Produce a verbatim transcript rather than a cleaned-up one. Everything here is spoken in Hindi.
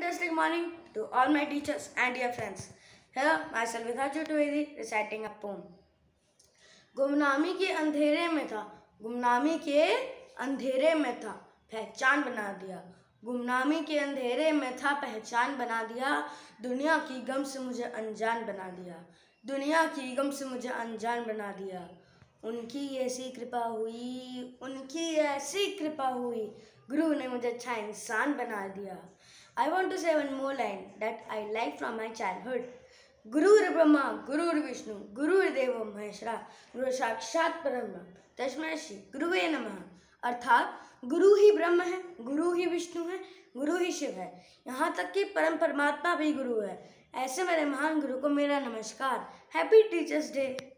fantastic morning to all my teachers and dear friends. Here, myself Vidhaju Trivedi reciting a poem. गुमनामी के अंधेरे में था, गुमनामी के अंधेरे में था, पहचान बना दिया. गुमनामी के अंधेरे में था, पहचान बना दिया. दुनिया की गम से मुझे अनजान बना दिया. दुनिया की गम से मुझे अनजान बना दिया. उनकी ऐसी कृपा हुई, उनकी ऐसी कृपा हुई, गुरु ने मुझे अच्छा इंसान बना दिया. I want to say one more line that I like from my childhood. गुरुर् Brahma गुरुर् Vishnu गुरुर्देवो महेश्वरा गुरु साक्षात परब्रह्म तस्मै श्री गुरुवे नमः. अर्थात गुरु ही ब्रह्म है, गुरु ही विष्णु है, गुरु ही शिव है, यहाँ तक कि परम परमात्मा भी गुरु है. ऐसे मेरे महान गुरु को मेरा नमस्कार. Happy teachers day.